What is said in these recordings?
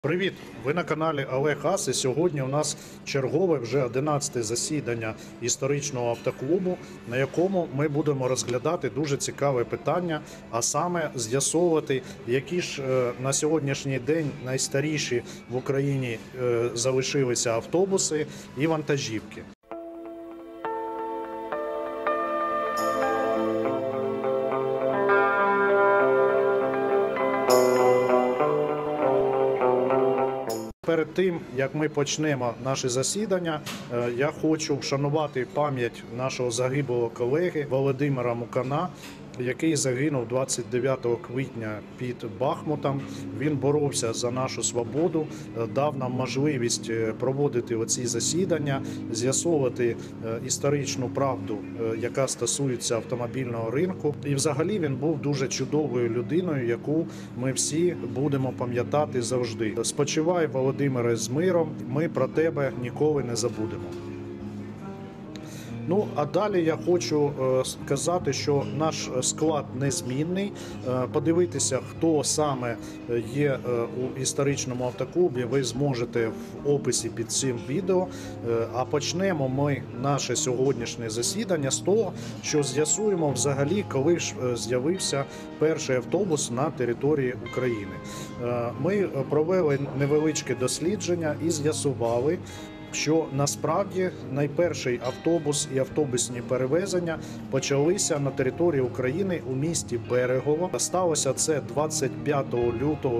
Привіт! Ви на каналі Олег Ас, і сьогодні у нас чергове вже 11-те засідання історичного автоклубу, на якому ми будемо розглядати дуже цікаве питання, а саме з'ясовувати, які ж на сьогоднішній день найстаріші в Україні залишилися автобуси і вантажівки. Перед тим, як ми почнемо наше засідання, я хочу вшанувати пам'ять нашого загиблого колеги Володимира Мукана, який загинув 29 квітня під Бахмутом. Він боровся за нашу свободу, дав нам можливість проводити оці засідання, з'ясовувати історичну правду, яка стосується автомобільного ринку. І взагалі він був дуже чудовою людиною, яку ми всі будемо пам'ятати завжди. Спочивай, Володимире, з миром, ми про тебе ніколи не забудемо. Ну, а далі я хочу сказати, що наш склад незмінний. Подивитися, хто саме є у історичному автоклубі, ви зможете в описі під цим відео. А почнемо ми наше сьогоднішнє засідання з того, що з'ясуємо взагалі, коли ж з'явився перший автобус на території України. Ми провели невеличке дослідження і з'ясували, що насправді найперший автобус і автобусні перевезення почалися на території України у місті Берегово. Сталося це 25 лютого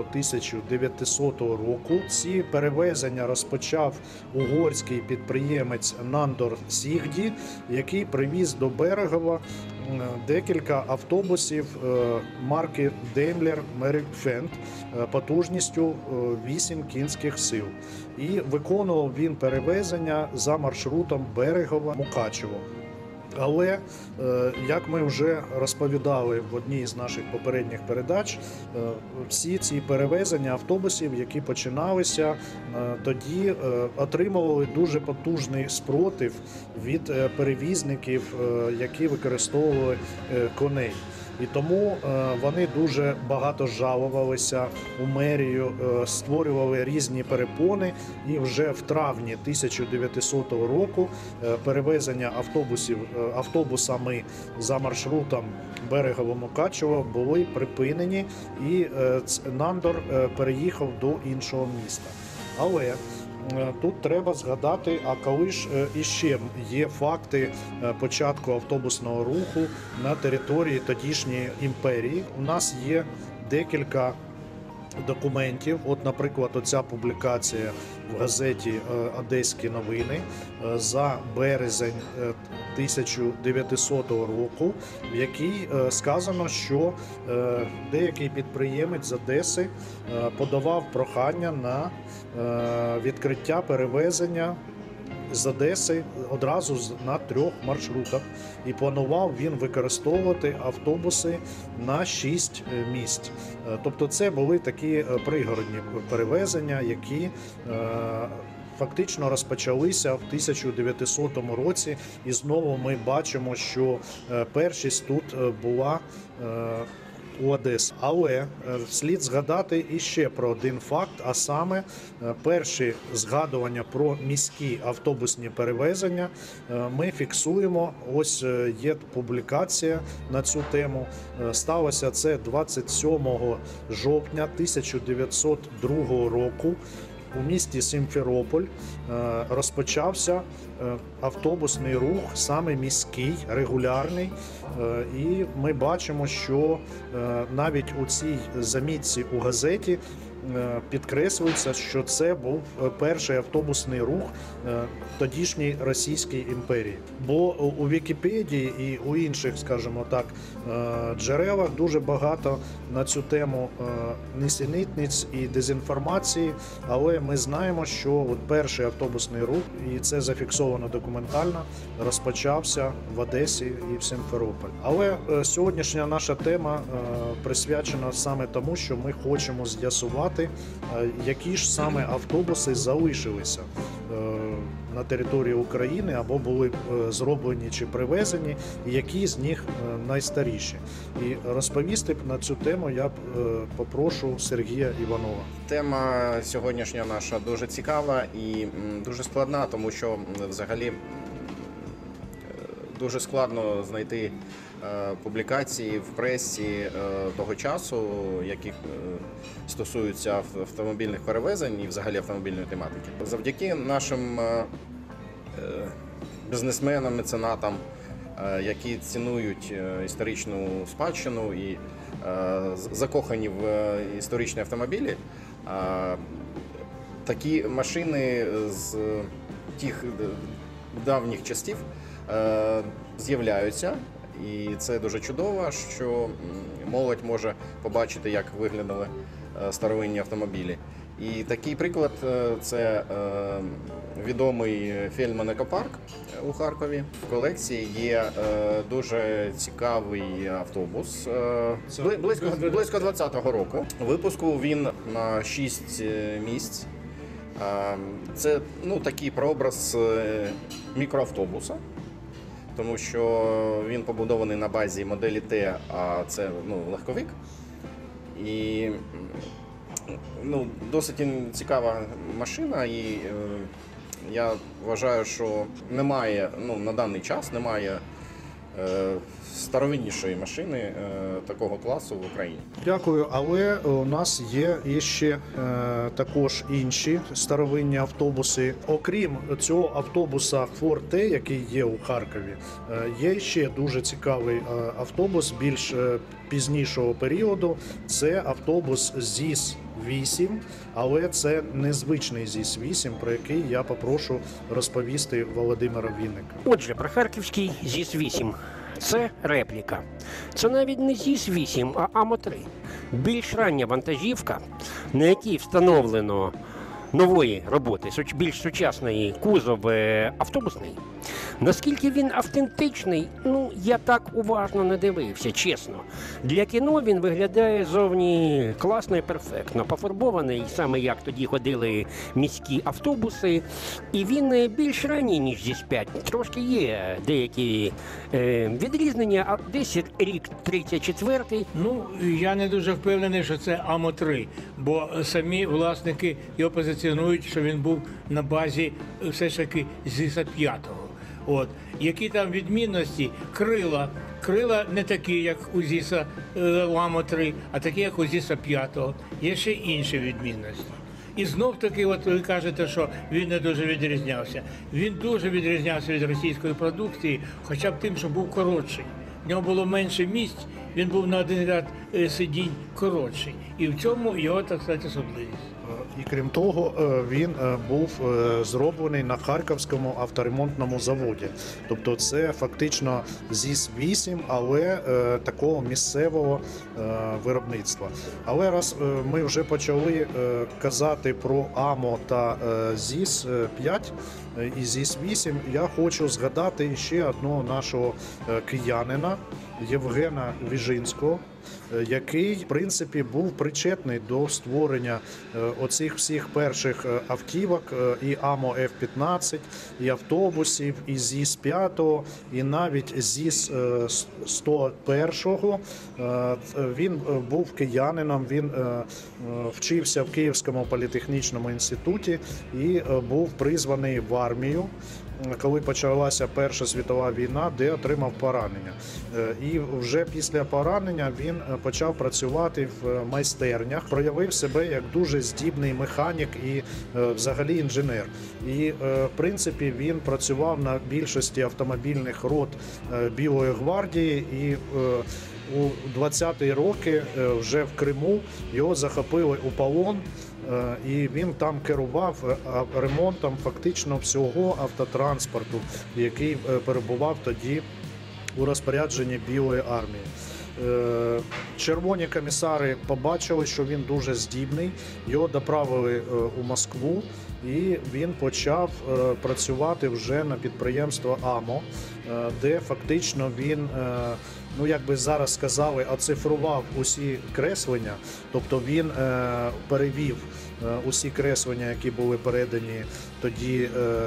1900 року. Ці перевезення розпочав угорський підприємець Нандор Сігді, який привіз до Берегова декілька автобусів марки Daimler Mercedes потужністю 8 кінських сил. І виконував він перевезення за маршрутом Берегово-Мукачево. Але, як ми вже розповідали в одній з наших попередніх передач, всі ці перевезення автобусів, які починалися тоді, отримували дуже потужний спротив від перевізників, які використовували коней. І тому вони дуже багато жалувалися у мерію, створювали різні перепони, і вже в травні 1900 року перевезення автобусами за маршрутом Берегово-Мукачево були припинені, і Нандор переїхав до іншого міста. Але тут треба згадати, а коли ж іще є факти початку автобусного руху на території тодішньої імперії. У нас є декілька документів. От, наприклад, оця публікація в газеті «Одеські новини» за березень 1900 року, в якій сказано, що деякий підприємець з Одеси подавав прохання на відкриття перевезення з Одеси одразу на 3 маршрутах, і планував він використовувати автобуси на 6 місць. Тобто це були такі пригородні перевезення, які фактично розпочалися в 1900 році, і знову ми бачимо, що першість тут була у Одесі. Але слід згадати іще про один факт, а саме перші згадування про міські автобусні перевезення ми фіксуємо. Ось є публікація на цю тему. Сталося це 27 жовтня 1902 року. У місті Сімферополь розпочався автобусний рух, саме міський, регулярний. І ми бачимо, що навіть у цій замітці у газеті підкреслюється, що це був перший автобусний рух тодішній Російській імперії. Бо у Вікіпедії і у інших, скажімо так, джерелах дуже багато на цю тему нісенітниць і дезінформації, але ми знаємо, що от перший автобусний рух, і це зафіксовано документально, розпочався в Одесі і в Сімферополі. Але сьогоднішня наша тема присвячена саме тому, що ми хочемо з'ясувати, які ж саме автобуси залишилися на території України або були зроблені чи привезені, і які з них найстаріші. І розповісти на цю тему я попрошу Сергія Іванова. Тема сьогоднішня наша дуже цікава і дуже складна, тому що взагалі дуже складно знайти публікації в пресі того часу, які стосуються автомобільних перевезень і взагалі автомобільної тематики. Завдяки нашим бізнесменам, меценатам, які цінують історичну спадщину і закохані в історичні автомобілі, такі машини з тих давніх часів з'являються. І це дуже чудово, що молодь може побачити, як виглядали старовинні автомобілі. І такий приклад – це відомий Фельдман Екопарк у Харкові. В колекції є дуже цікавий автобус, близько 20-го року. Випуску він на 6 місць. Це такий прообраз мікроавтобуса, тому що він побудований на базі моделі Т, а це легковик. І досить цікава машина, і я вважаю, що немає, на даний час немає старовиннішої машини такого класу в Україні. Дякую, але у нас є іще також інші старовинні автобуси. Окрім цього автобуса Ford T, який є у Харкові, є ще дуже цікавий автобус більш пізнішого періоду. Це автобус ЗІС-8, але це незвичний ЗІС-8, про який я попрошу розповісти Володимира Вінника. Отже, про харківський ЗІС-8. Це репліка. Це навіть не ЗІС-8, а АМО-3. Більш рання вантажівка, на якій встановлено нової роботи, більш сучасний кузов автобусний. Наскільки він автентичний, я так уважно не дивився, чесно. Для кіно він виглядає зовні класно і перфектно. Пофарбований, саме як тоді ходили міські автобуси. І він більш ранній, ніж ЗІС-5. Трошки є деякі відрізнення, а десь рік 34-й. Я не дуже впевнений, що це АМО-3, бо самі власники його позиціонують, що він був на базі все ж таки ЗІСа-5. Які там відмінності? Крила не такі, як у ЗІСа АМО-3, а такі, як у ЗІСа-5. Є ще інші відмінності. І знов-таки, ви кажете, що він не дуже відрізнявся. Він дуже відрізнявся від російської продукції, хоча б тим, що був коротший. В нього було менше місць, він був на один ряд сидінь коротший. І в цьому його, так сказати, особливість. І крім того, він був зроблений на Харківському авторемонтному заводі. Тобто це фактично ЗІС-8, але такого місцевого виробництва. Але раз ми вже почали казати про АМО та ЗІС-5 і ЗІС-8, я хочу згадати ще одного нашого киянина Євгена Віжинського, який, в принципі, був причетний до створення оцих всіх перших автівок, і АМО F-15, і автобусів, і ЗІС-5, і навіть ЗІС-101. Він був киянином, він вчився в Київському політехнічному інституті і був призваний в армію, коли почалася Перша світова війна, де отримав поранення. І вже після поранення він почав працювати в майстернях, проявив себе як дуже здібний механік і взагалі інженер. І, в принципі, він працював на більшості автомобільних рот Білої гвардії, і у 20-ті роки вже в Криму його захопили у полон. І він там керував ремонтом фактично всього автотранспорту, який перебував тоді у розпорядженні Білої армії. Червоні комісари побачили, що він дуже здібний, його доправили у Москву, і він почав працювати вже на підприємство АМО, де фактично він, як би зараз сказали, оцифрував усі креслення, тобто він перевів усі креслення, які були передані тоді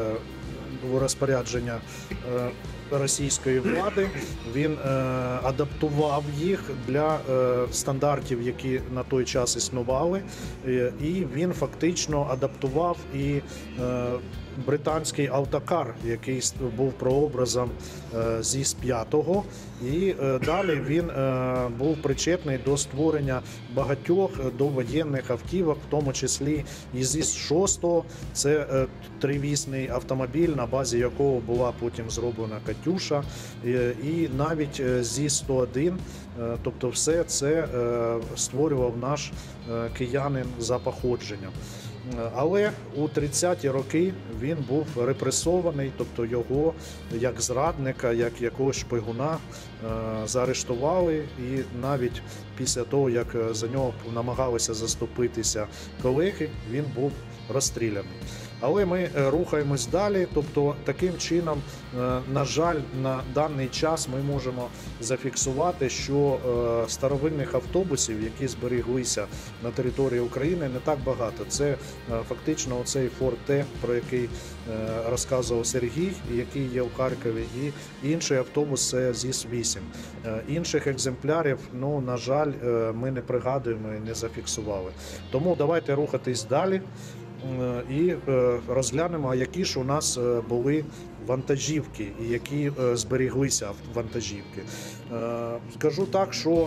у розпорядження російської влади, він адаптував їх для стандартів, які на той час існували, і він фактично адаптував і британський автокар, який був прообразом ЗІС-5, і далі він був причетний до створення багатьох довоєнних автівок, в тому числі і ЗІС-6, це тривісний автомобіль, на базі якого була потім зроблена «Катюша», і навіть ЗІС-101, тобто все це створював наш киянин за походженням. Але у 30-ті роки він був репресований, тобто його як зрадника, як якогось шпигуна заарештували, і навіть після того, як за нього намагалися заступитися колеги, він був розстріляний. Але ми рухаємось далі, тобто таким чином, на жаль, на даний час ми можемо зафіксувати, що старовинних автобусів, які зберіглися на території України, не так багато. Це фактично оцей Форд Т, про який розказував Сергій, який є в Харкові, і інший автобус – це ЗІС-8. Інших екземплярів, ну, на жаль, ми не пригадуємо і не зафіксували. Тому давайте рухатись далі і розглянемо, які ж у нас були вантажівки і які зберіглися вантажівки. Скажу так, що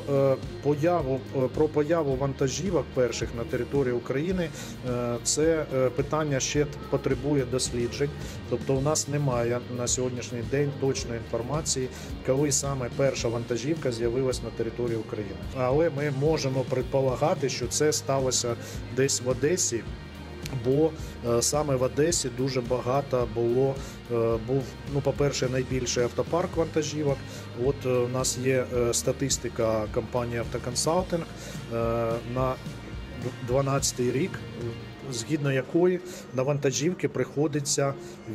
про появу вантажівок перших на території України це питання ще потребує досліджень. Тобто у нас немає на сьогоднішній день точної інформації, коли саме перша вантажівка з'явилась на території України. Але ми можемо предполагати, що це сталося десь в Одесі, бо саме в Одесі дуже багато був, ну, по-перше, найбільший автопарк вантажівок. От у нас є статистика компанії «Автоконсалтинг» на 2012 рік, згідно якої на вантажівки приходиться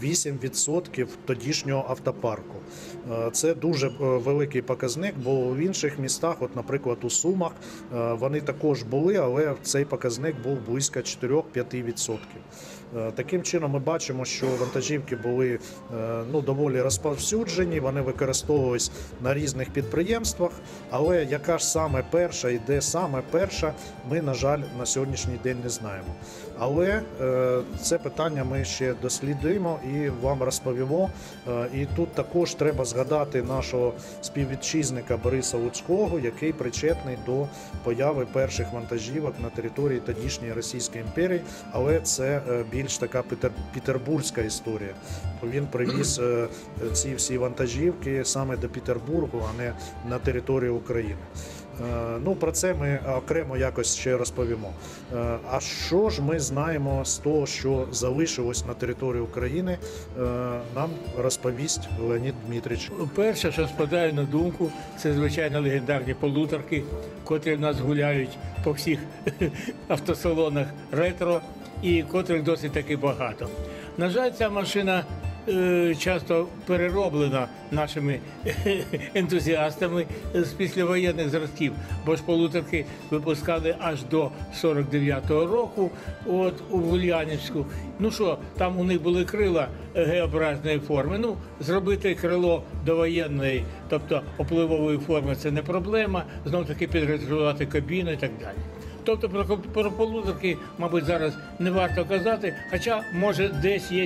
8% тодішнього автопарку. Це дуже великий показник, бо в інших містах, от, наприклад, у Сумах, вони також були, але цей показник був близько 4-5%. Таким чином ми бачимо, що вантажівки були, ну, доволі розповсюджені, вони використовувались на різних підприємствах, але яка ж саме перша і де саме перша, ми, на жаль, на сьогоднішній день не знаємо. Але це питання ми ще дослідимо і вам розповімо. І тут також треба згадати нашого співвітчизника Бориса Луцького, який причетний до появи перших вантажівок на території тодішньої Російської імперії, але це більш така петербурзька історія. Він привіз ці всі вантажівки саме до Петербургу, а не на територію України. Ну, про це ми окремо якось ще розповімо. А що ж ми знаємо з того, що залишилось на території України, нам розповість Леонід Дмитрич. Перше, що спадає на думку, це, звичайно, легендарні полуторки, котрі в нас гуляють по всіх автосалонах ретро і котрих досить таки багато. На жаль, ця машина часто перероблена нашими ентузіастами з післявоєнних зразків, бо ж полуторки випускали аж до 49-го року, от у Ульянівську. Ну що, там у них були крила Г-образної форми. Ну, зробити крило довоєнної, тобто опливової форми, це не проблема, знов таки підрегулювати кабіну і так далі. Тобто про полуторки, мабуть, зараз не варто казати, хоча, може, десь є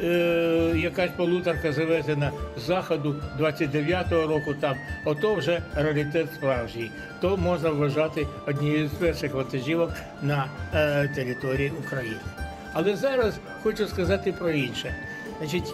якась полуторка завезена з Заходу 29-го року, там, ото вже раритет справжній. То можна вважати однією з перших вантажівок на території України. Але зараз хочу сказати про інше. Значить,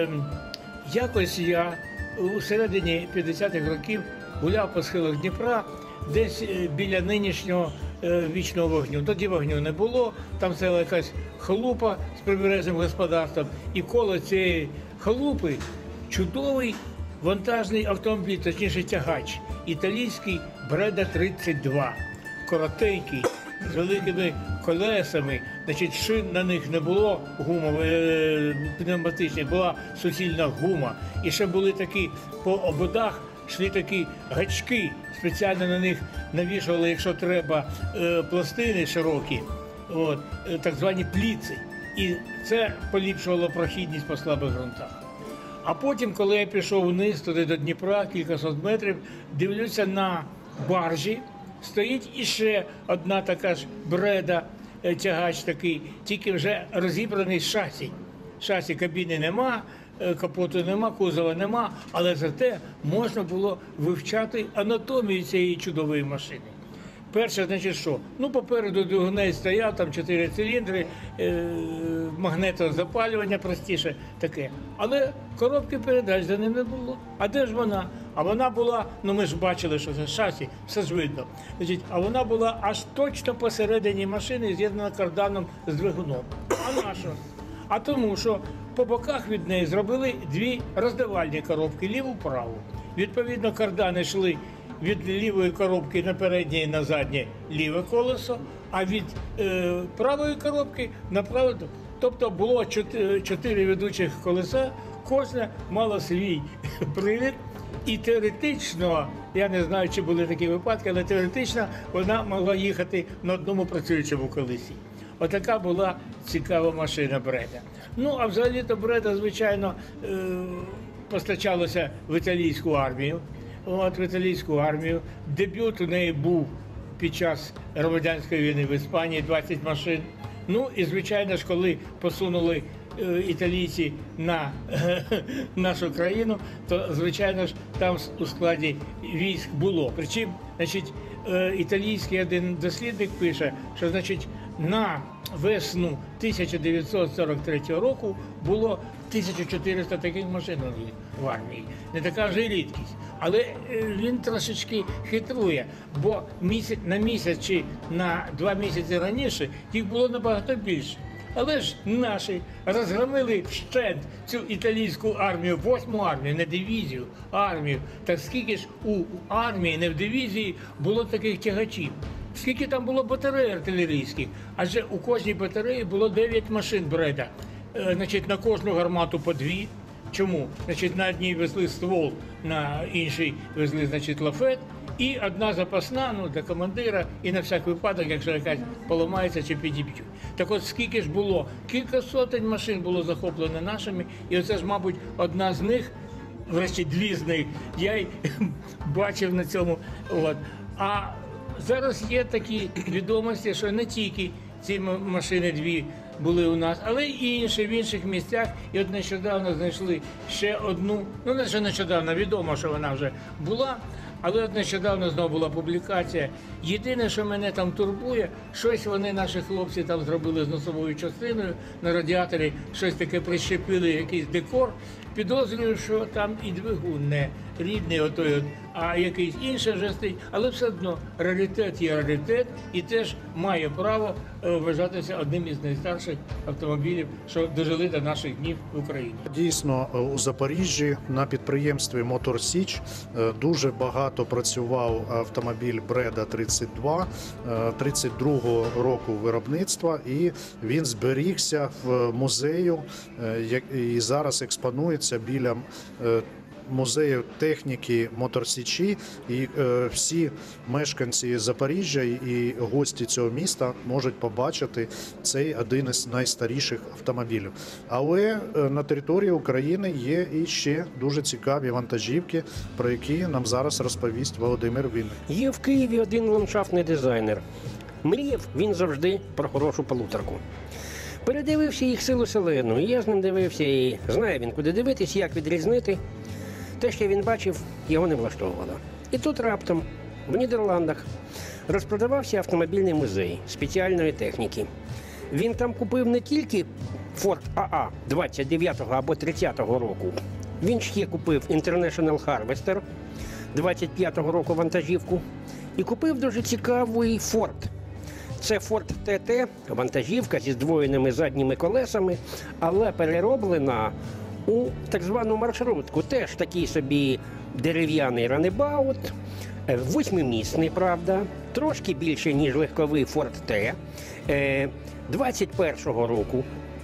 якось я у середині 50-х років гуляв по схилах Дніпра, десь біля нинішнього вічного вогню. Тоді вогню не було, там стояла якась халупа з прибережним господарством, і коло цієї халупи чудовий вантажний автомобіль, точніше тягач, італійський Бреда-32, коротенький, з великими колесами, значить, шин на них не було, пневматичних, була суцільна гума, і ще були такі по ободах, йшли такі гачки, спеціально на них навішували, якщо треба, пластини широкі. от, так звані пліци. І це поліпшувало прохідність по слабих ґрунтах. А потім, коли я пішов вниз, туди до Дніпра, кількасот метрів, дивлюся на баржі, стоїть іще одна така ж бреда, тягач такий, тільки вже розібраний шасі. Шасі кабіни нема, капоту нема, кузова нема, але зате можна було вивчати анатомію цієї чудової машини. Перше, значить, що? Ну, попереду двигунець стояв, там 4 циліндри, магнетозапалювання простіше таке. Але коробки передач за ним не було. А де ж вона? А вона була, ну ми ж бачили, що це шасі, все ж видно. Значить, а вона була аж точно посередині машини, з'єднана карданом з двигуном. А на що? А тому, що по боках від неї зробили дві роздавальні коробки, ліву-праву. Відповідно, кардани йшли від лівої коробки на переднє і на заднє ліве колесо, а від правої коробки на праве. Тобто було 4 ведучих колеса, кожне мало свій привід. І теоретично, я не знаю, чи були такі випадки, але теоретично вона могла їхати на одному працюючому колесі. Отака була цікава машина Бреда. Ну, а взагалі-то Бреда, звичайно, постачалося в італійську армію. От, в італійську армію. Дебют у неї був під час громадянської війни в Іспанії, 20 машин. Ну і, звичайно ж, коли посунули італійці на нашу країну, то, звичайно ж, там у складі військ було. Причому, значить, італійський один дослідник пише, що, значить, на весну 1943 року було 1400 таких машин в армії. Не така вже й рідкість. Але він трошечки хитрує, бо на місяць чи на 2 місяці раніше їх було набагато більше. Але ж наші розгромили вщент цю італійську армію, 8-му армію, не дивізію, армію. Так скільки ж у армії, не в дивізії, було таких тягачів? Скільки там було батарей артилерійських? Адже у кожній батареї було 9 машин Бреда. Значить, на кожну гармату по 2. Чому? Значить, на одній везли ствол, на іншій везли, значить, лафет. І одна запасна, ну, для командира, і на всяк випадок, якщо якась поламається чи підіб'ють. Так от скільки ж було? Кілька сотень машин було захоплено нашими, і оце ж, мабуть, одна з них, врешті 2 з них, я й бачив на цьому. От. А зараз є такі відомості, що не тільки ці машини 2 були у нас, але й інші в інших місцях. І от нещодавно знайшли ще одну, ну не що нещодавно, відомо, що вона вже була, але от нещодавно знову була публікація. Єдине, що мене там турбує, щось вони, наші хлопці, там зробили з носовою частиною на радіаторі, щось таке прищепили, якийсь декор. Підозрюю, що там і двигун не рідний, отой, а якийсь інший вже стоїть. Але все одно раритет є раритет і теж має право вважатися одним із найстарших автомобілів, що дожили до наших днів в Україні. Дійсно, у Запоріжжі на підприємстві «Мотор Січ» дуже багато працював автомобіль Бреда 32, 32-го року виробництва, і він зберігся в музею і зараз експонується біля музею техніки «Мотор Січі», і всі мешканці Запоріжжя і гості цього міста можуть побачити цей один із найстаріших автомобілів. Але на території України є і ще дуже цікаві вантажівки, про які нам зараз розповість Володимир Вінник. Є в Києві один ландшафтний дизайнер. Мріяв він завжди про хорошу полуторку. Передивився їх силу селену, і я з ним дивився, і знає він, куди дивитись, як відрізнити. Те, що він бачив, його не влаштовувало. І тут раптом, в Нідерландах, розпродавався автомобільний музей спеціальної техніки. Він там купив не тільки Ford AA 29-го або 30-го року. Він ще купив International Harvester 25-го року вантажівку. І купив дуже цікавий Ford. Це Ford TT, вантажівка зі здвоєними задніми колесами, але перероблена у так звану маршрутку. Теж такий собі дерев'яний ранебаут, 8-місний, правда, трошки більше, ніж легковий Ford T, 21-го року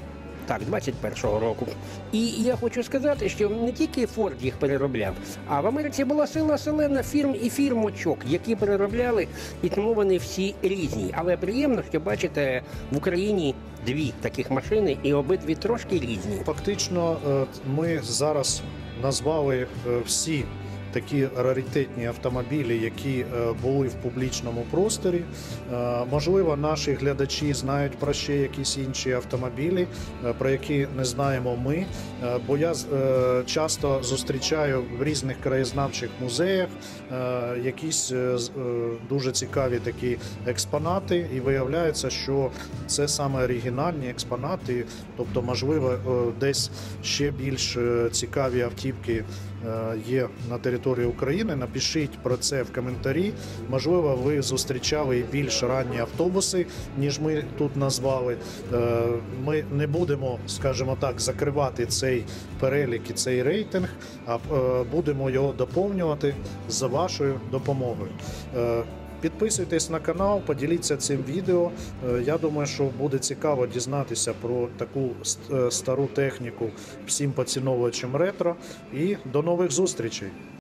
Так, 21-го року. І я хочу сказати, що не тільки Форд їх переробляв, а в Америці була сила селена фірм і фірмочок, які переробляли, і тому вони всі різні. Але приємно, що бачите в Україні дві таких машини, і обидві трошки різні. Фактично, ми зараз назвали всі такі раритетні автомобілі, які були в публічному просторі. Можливо, наші глядачі знають про ще якісь інші автомобілі, про які не знаємо ми. Бо я часто зустрічаю в різних краєзнавчих музеях якісь дуже цікаві такі експонати, і виявляється, що це саме оригінальні експонати, тобто, можливо, десь ще більш цікаві автівки є на території України. Напишіть про це в коментарі. Можливо, ви зустрічали і більш ранні автобуси, ніж ми тут назвали. Ми не будемо, скажімо так, закривати цей перелік і цей рейтинг, а будемо його доповнювати за вашою допомогою. Підписуйтесь на канал, поділіться цим відео. Я думаю, що буде цікаво дізнатися про таку стару техніку всім поціновувачам ретро. І до нових зустрічей!